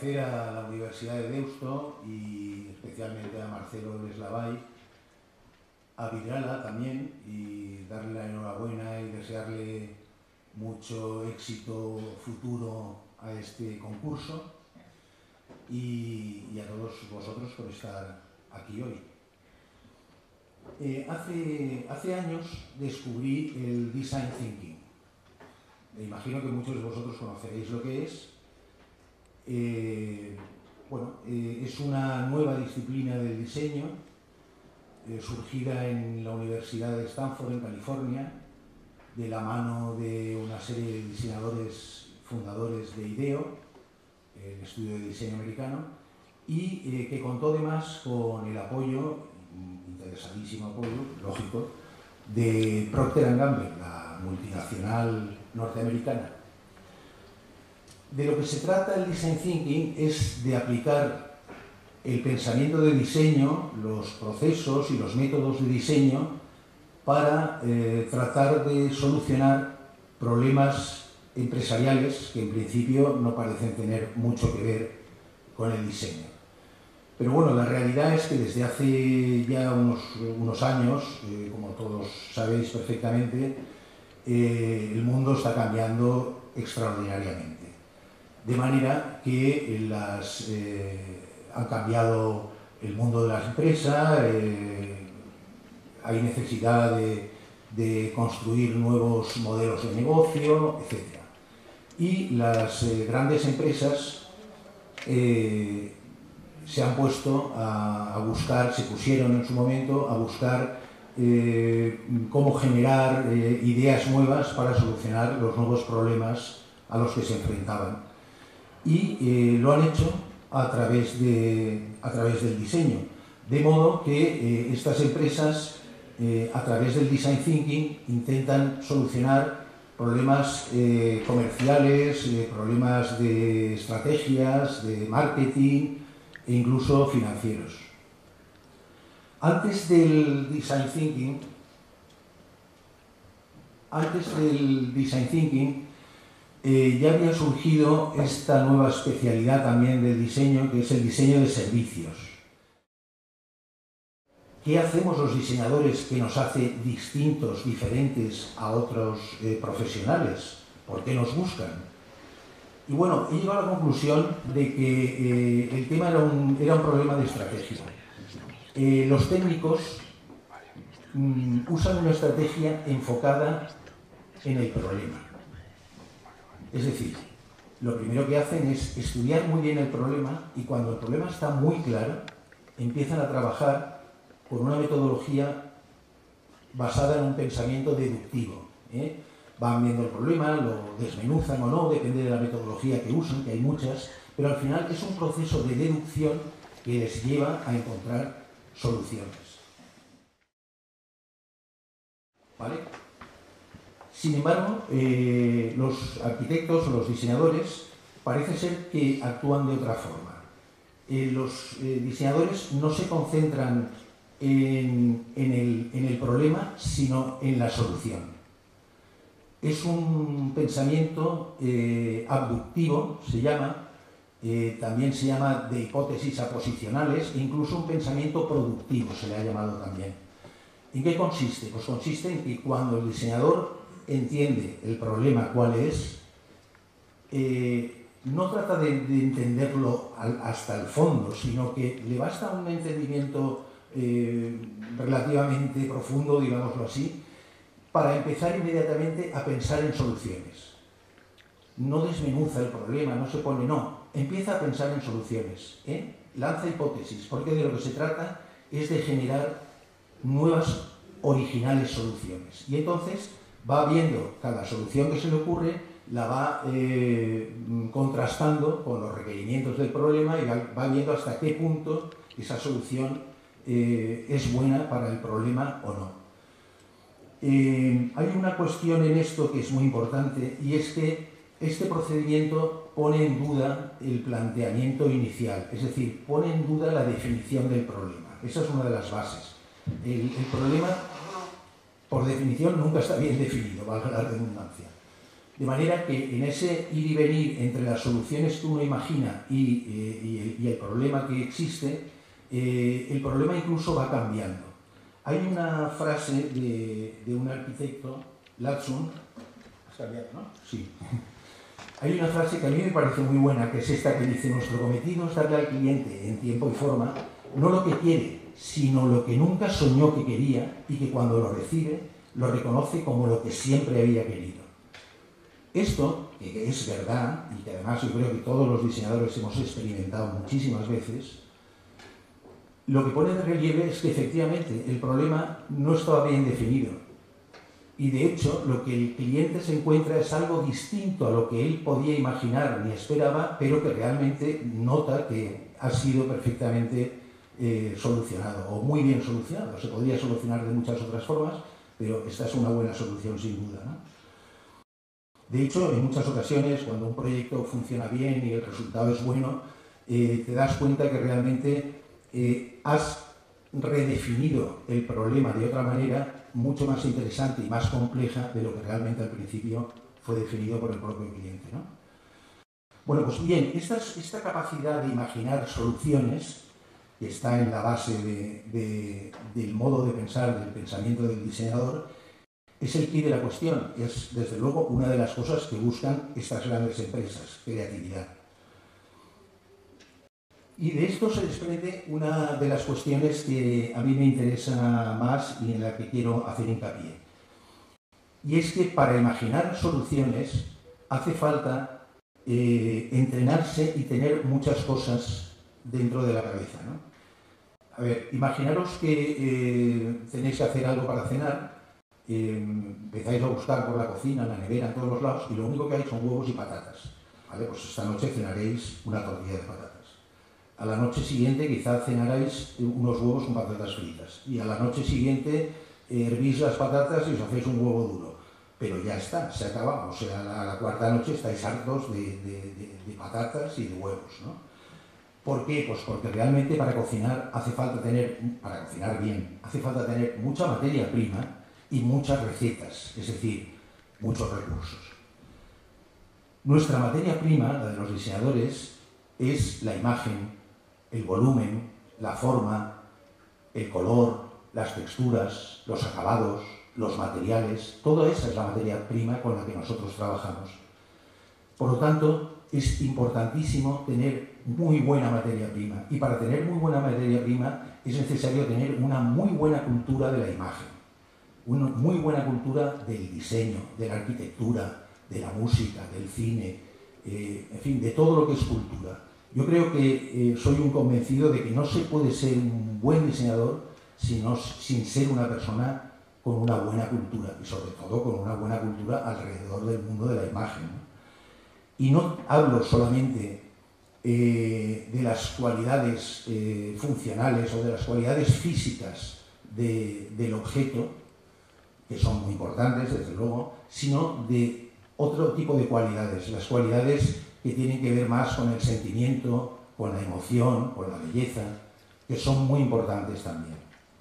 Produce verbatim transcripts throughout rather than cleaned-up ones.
agradecer a la Universidad de Deusto y especialmente a Marcelo Deslavay, a Vidrala también, y darle la enhorabuena y desearle mucho éxito futuro a este concurso y, y a todos vosotros por estar aquí hoy. Eh, hace, hace años descubrí el Design Thinking. Me imagino que muchos de vosotros conoceréis lo que es. Eh, bueno, eh, es una nueva disciplina del diseño, eh, surgida en la Universidad de Stanford, en California, de la mano de una serie de diseñadores fundadores de IDEO, el estudio de diseño americano, y eh, que contó además con el apoyo, interesadísimo apoyo, lógico, de Procter and Gamble, la multinacional norteamericana. De lo que se trata el Design Thinking es de aplicar el pensamiento de diseño, los procesos y los métodos de diseño para eh, tratar de solucionar problemas empresariales que en principio no parecen tener mucho que ver con el diseño. Pero bueno, la realidad es que desde hace ya unos, unos años, eh, como todos sabéis perfectamente, eh, el mundo está cambiando extraordinariamente. De manera que las, eh, han cambiado el mundo de las empresas, eh, hay necesidad de, de construir nuevos modelos de negocio, etcétera. Y las eh, grandes empresas eh, se han puesto a, a buscar, se pusieron en su momento a buscar eh, cómo generar eh, ideas nuevas para solucionar los nuevos problemas a los que se enfrentaban. Y eh, lo han hecho a través, de, a través del diseño. De modo que eh, estas empresas, eh, a través del Design Thinking, intentan solucionar problemas eh, comerciales, eh, problemas de estrategias, de marketing e incluso financieros. Antes del Design Thinking, antes del Design Thinking, Eh, ya había surgido esta nueva especialidad también del diseño, que es el diseño de servicios. ¿Qué hacemos los diseñadores que nos hace distintos, diferentes a otros eh, profesionales? ¿Por qué nos buscan? Y bueno, he llegado a la conclusión de que eh, el tema era un, era un problema de estrategia. Eh, los técnicos mm, usan una estrategia enfocada en el problema. Es decir, lo primero que hacen es estudiar muy bien el problema y cuando el problema está muy claro, empiezan a trabajar con una metodología basada en un pensamiento deductivo, ¿eh? Van viendo el problema, lo desmenuzan o no, depende de la metodología que usen, que hay muchas, pero al final es un proceso de deducción que les lleva a encontrar soluciones. ¿Vale? Sin embargo, eh, los arquitectos o los diseñadores parece ser que actúan de otra forma. Eh, los eh, diseñadores no se concentran en, en, el, en el problema, sino en la solución. Es un pensamiento eh, abductivo, se llama, eh, también se llama de hipótesis aposicionales, e incluso un pensamiento productivo se le ha llamado también. ¿En qué consiste? Pues consiste en que cuando el diseñador entiende el problema cuál es, eh, no trata de, de entenderlo al, hasta el fondo, sino que le basta un entendimiento eh, relativamente profundo, digámoslo así, para empezar inmediatamente a pensar en soluciones. No desmenuza el problema, no se pone, no, empieza a pensar en soluciones, ¿eh? Lanza hipótesis, porque de lo que se trata es de generar nuevas, originales soluciones. Y entonces va viendo cada solución que se le ocurre, la va eh, contrastando con los requerimientos del problema y va, va viendo hasta qué punto esa solución eh, es buena para el problema o no. Eh, hay una cuestión en esto que es muy importante y es que este procedimiento pone en duda el planteamiento inicial, es decir, pone en duda la definición del problema. Esa es una de las bases. El, el problema, por definición, nunca está bien definido, valga la redundancia. De manera que en ese ir y venir entre las soluciones que uno imagina y, eh, y, el, y el problema que existe, eh, el problema incluso va cambiando. Hay una frase de, de un arquitecto, Latsun, ¿has cambiado, no? Sí. Hay una frase que a mí me parece muy buena, que es esta que dice: nuestro cometido es darle al cliente en tiempo y forma no lo que quiere, sino lo que nunca soñó que quería y que cuando lo recibe lo reconoce como lo que siempre había querido. Esto, que es verdad y que además yo creo que todos los diseñadores hemos experimentado muchísimas veces, lo que pone de relieve es que efectivamente el problema no estaba bien definido. Y de hecho, lo que el cliente se encuentra es algo distinto a lo que él podía imaginar ni esperaba, pero que realmente nota que ha sido perfectamente eh, solucionado, o muy bien solucionado. Se podría solucionar de muchas otras formas, pero esta es una buena solución sin duda, ¿no? De hecho, en muchas ocasiones, cuando un proyecto funciona bien y el resultado es bueno, eh, te das cuenta que realmente eh, has redefinido el problema de otra manera mucho más interesante y más compleja de lo que realmente al principio fue definido por el propio cliente, ¿no? Bueno, pues bien, esta, esta capacidad de imaginar soluciones, que está en la base de, de, del modo de pensar, del pensamiento del diseñador, es el quid de la cuestión. Es, desde luego, una de las cosas que buscan estas grandes empresas: creatividad. Y de esto se desprende una de las cuestiones que a mí me interesa más y en la que quiero hacer hincapié. Y es que para imaginar soluciones hace falta eh, entrenarse y tener muchas cosas dentro de la cabeza, ¿no? A ver, imaginaros que eh, tenéis que hacer algo para cenar. Eh, empezáis a buscar por la cocina, en la nevera, en todos los lados, y lo único que hay son huevos y patatas. ¿Vale? Pues esta noche cenaréis una tortilla de patatas. A la noche siguiente quizá cenaréis unos huevos con patatas fritas. Y a la noche siguiente eh, hervís las patatas y os hacéis un huevo duro. Pero ya está, se acaba. O sea, a la, a la cuarta noche estáis hartos de, de, de, de patatas y de huevos, ¿no? ¿Por qué? Pues porque realmente para cocinar hace falta tener, para cocinar bien, hace falta tener mucha materia prima y muchas recetas, es decir, muchos recursos. Nuestra materia prima, la de los diseñadores, es la imagen, el volumen, la forma, el color, las texturas, los acabados, los materiales. Toda esa es la materia prima con la que nosotros trabajamos. Por lo tanto, es importantísimo tener muy buena materia prima. Y para tener muy buena materia prima es necesario tener una muy buena cultura de la imagen, una muy buena cultura del diseño, de la arquitectura, de la música, del cine, eh, en fin, de todo lo que es cultura. Yo creo que eh, soy un convencido de que no se puede ser un buen diseñador sino, sin ser una persona con una buena cultura, y sobre todo con una buena cultura alrededor del mundo de la imagen, ¿no? Y no hablo solamente eh, de las cualidades eh, funcionales o de las cualidades físicas de, del objeto, que son muy importantes, desde luego, sino de otro tipo de cualidades, las cualidades que tienen que ver más con el sentimiento, con la emoción, con la belleza, que son muy importantes también.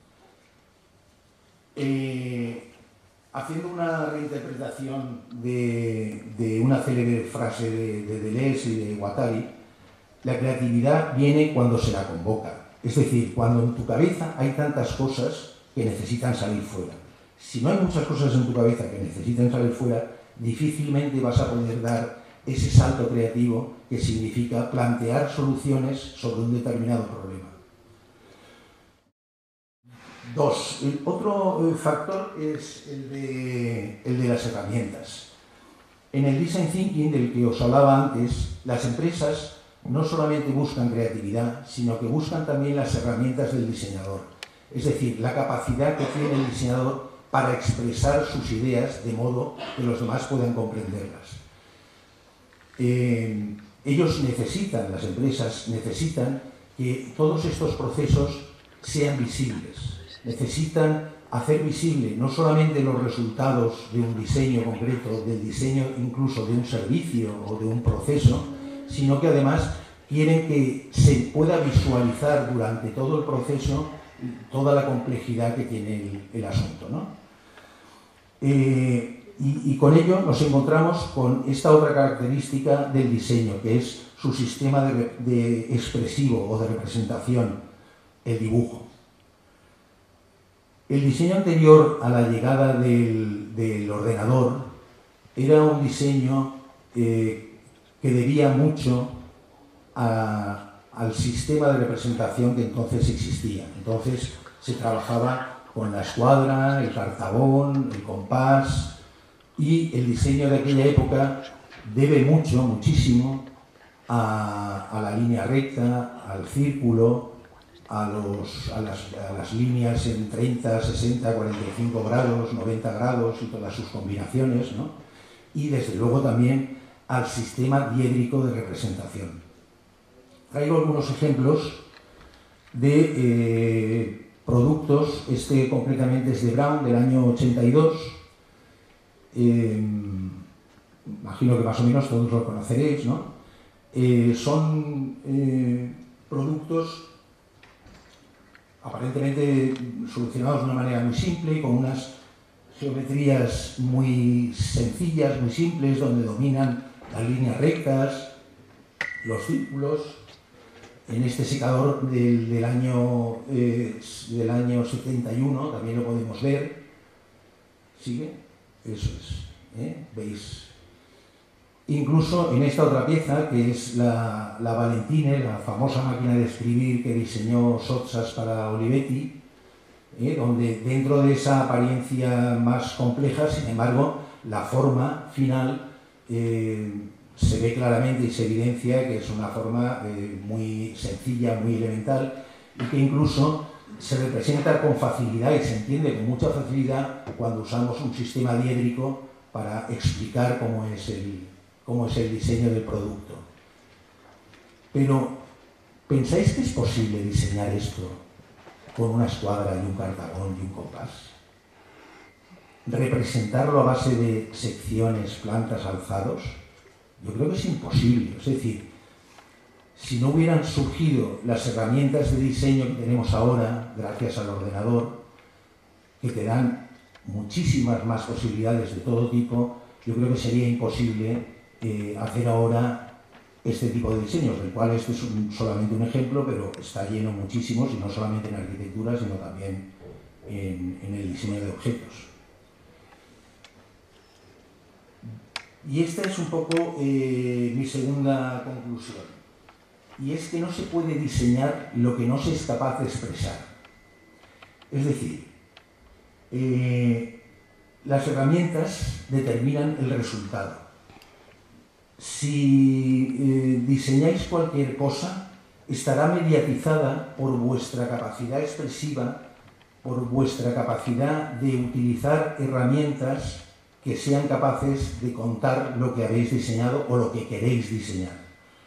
Eh, haciendo una reinterpretación de, de una célebre frase de, de Deleuze y de Guattari, la creatividad viene cuando se la convoca, es decir, cuando en tu cabeza hay tantas cosas que necesitan salir fuera. Si no hay muchas cosas en tu cabeza que necesitan salir fuera, difícilmente vas a poder dar ese salto creativo que significa plantear soluciones sobre un determinado problema. Dos, el otro factor es el de, el de las herramientas. En el Design Thinking del que os hablaba antes, las empresas no solamente buscan creatividad, sino que buscan también las herramientas del diseñador. Es decir, la capacidad que tiene el diseñador para expresar sus ideas de modo que los demás puedan comprenderlas. Eh, ellos necesitan, las empresas necesitan que todos estos procesos sean visibles. Necesitan hacer visible no solamente los resultados de un diseño concreto, del diseño incluso de un servicio o de un proceso, sino que además quieren que se pueda visualizar durante todo el proceso toda la complejidad que tiene el, el asunto, ¿no? Eh, Y, y con ello nos encontramos con esta otra característica del diseño, que es su sistema de, de expresivo o de representación, el dibujo. El diseño anterior a la llegada del, del ordenador era un diseño eh, que debía mucho a, al sistema de representación que entonces existía. Entonces se trabajaba con la escuadra, el cartabón, el compás, y el diseño de aquella época debe mucho, muchísimo, a, a la línea recta, al círculo, a, los, a, las, a las líneas en treinta, sesenta, cuarenta y cinco grados, noventa grados y todas sus combinaciones, ¿no? Y desde luego también al sistema diédrico de representación. Traigo algunos ejemplos de eh, productos, este concretamente es de Brown del año ochenta y dos, eh, imagino que más o menos todos lo conoceréis, ¿no? Eh, son eh, productos aparentemente solucionados de una manera muy simple, con unas geometrías muy sencillas, muy simples, donde dominan las líneas rectas, los círculos. En este secador del, del, año, eh, del año setenta y uno también lo podemos ver. ¿Sigue? Eso es. ¿eh? ¿Veis? Incluso en esta otra pieza, que es la, la Valentine, la famosa máquina de escribir que diseñó Sottsass para Olivetti, ¿eh? donde dentro de esa apariencia más compleja, sin embargo, la forma final eh, se ve claramente y se evidencia que es una forma eh, muy sencilla, muy elemental, y que incluso se representa con facilidad y se entiende con mucha facilidad cuando usamos un sistema diédrico para explicar cómo es el, cómo es el diseño del producto. Pero, ¿pensáis que es posible diseñar esto con una escuadra y un cartabón y un compás? ¿Representarlo a base de secciones, plantas, alzados? Yo creo que es imposible. Es decir, si no hubieran surgido las herramientas de diseño que tenemos ahora, gracias al ordenador, que te dan muchísimas más posibilidades de todo tipo, yo creo que sería imposible eh, hacer ahora este tipo de diseños, del cual este es un, solamente un ejemplo, pero está lleno muchísimos, y no solamente en arquitectura, sino también en, en el diseño de objetos. Y esta es un poco eh, mi segunda conclusión, y es que no se puede diseñar lo que no se es capaz de expresar. Es decir, eh, las herramientas determinan el resultado. Si eh, diseñáis cualquier cosa, estará mediatizada por vuestra capacidad expresiva, por vuestra capacidad de utilizar herramientas que sean capaces de contar lo que habéis diseñado o lo que queréis diseñar.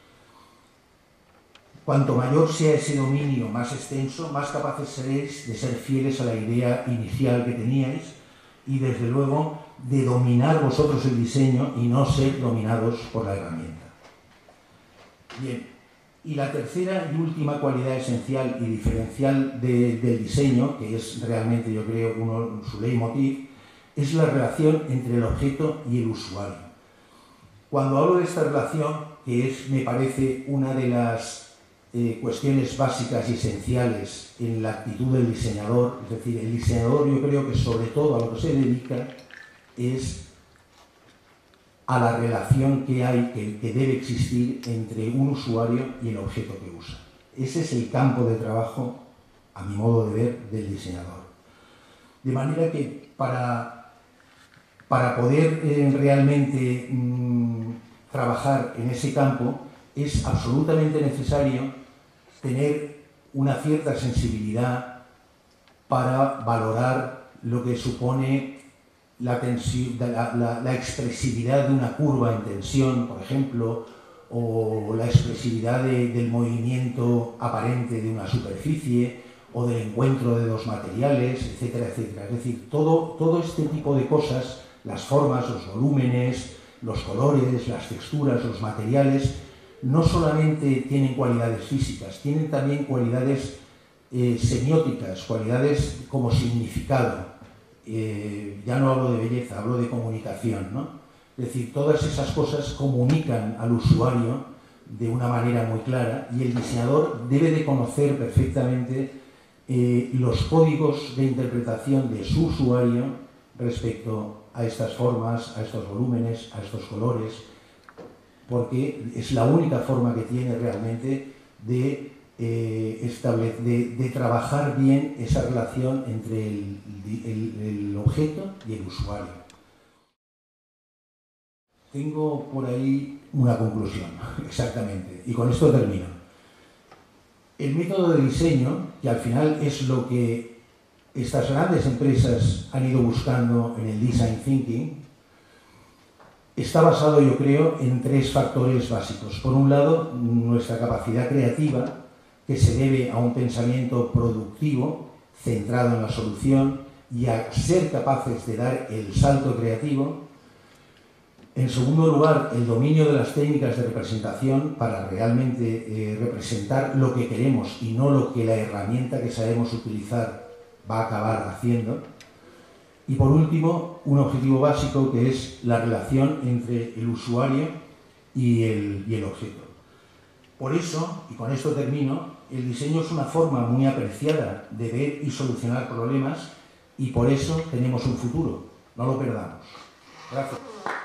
Cuanto mayor sea ese dominio, más extenso, más capaces seréis de ser fieles a la idea inicial que teníais y, desde luego, de dominar vosotros el diseño y no ser dominados por la herramienta. Bien, y la tercera y última cualidad esencial y diferencial de, del diseño, que es realmente, yo creo, uno, su leitmotiv, es la relación entre el objeto y el usuario. Cuando hablo de esta relación, que es, me parece, una de las eh, cuestiones básicas y esenciales en la actitud del diseñador, es decir, el diseñador, yo creo que sobre todo a lo que se dedica es a la relación que hay, que, que debe existir entre un usuario y el objeto que usa. Ese es el campo de trabajo, a mi modo de ver, del diseñador. De manera que para Para poder eh, realmente mmm, trabajar en ese campo es absolutamente necesario tener una cierta sensibilidad para valorar lo que supone la, la, la, la expresividad de una curva en tensión, por ejemplo, o la expresividad de, del movimiento aparente de una superficie, o del encuentro de dos materiales, etcétera, etcétera. Es decir, todo, todo este tipo de cosas, las formas, los volúmenes, los colores, las texturas, los materiales, no solamente tienen cualidades físicas, tienen también cualidades eh, semióticas, cualidades como significado. eh, ya no hablo de belleza, hablo de comunicación, ¿no? Es decir, todas esas cosas comunican al usuario de una manera muy clara y el diseñador debe de conocer perfectamente eh, los códigos de interpretación de su usuario respecto a estas formas, a estos volúmenes, a estos colores, porque es la única forma que tiene realmente de, eh, establecer, de, de trabajar bien esa relación entre el, el, el objeto y el usuario. Tengo por ahí una conclusión, exactamente, y con esto termino. El método de diseño, que al final es lo que estas grandes empresas han ido buscando en el design thinking, está basado, yo creo, en tres factores básicos. Por un lado, nuestra capacidad creativa, que se debe a un pensamiento productivo, centrado en la solución y a ser capaces de dar el salto creativo. En segundo lugar, el dominio de las técnicas de representación para realmente eh, representar lo que queremos y no lo que la herramienta que sabemos utilizar va a acabar haciendo. Y por último, un objetivo básico que es la relación entre el usuario y el, y el objeto. Por eso, y con esto termino, el diseño es una forma muy apreciada de ver y solucionar problemas y por eso tenemos un futuro. No lo perdamos. Gracias.